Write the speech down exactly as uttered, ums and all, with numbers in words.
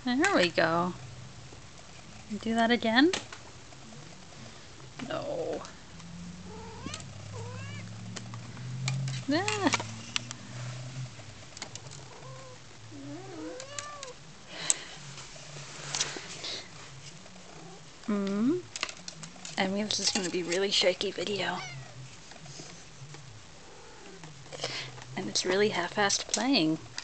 There we go. Do that again? No. Ah. Mm. I mean, this is going to be really shaky video. And it's really half-assed playing.